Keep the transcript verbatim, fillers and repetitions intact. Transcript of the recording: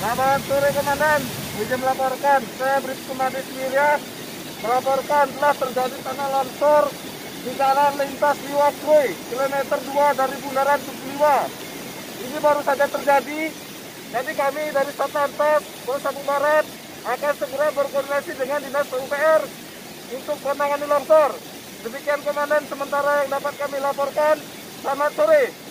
Selamat sore Komandan, izin melaporkan, saya Bribtu Madis Wirya melaporkan telah terjadi tanah longsor di jalan lintas Liwakwe, kilometer dua dari Bundaran Tujuliwa. Ini baru saja terjadi, jadi kami dari Satlantas Polres Lampung Barat akan segera berkoordinasi dengan Dinas P U P R untuk menangani longsor. Demikian Komandan sementara yang dapat kami laporkan. Selamat sore.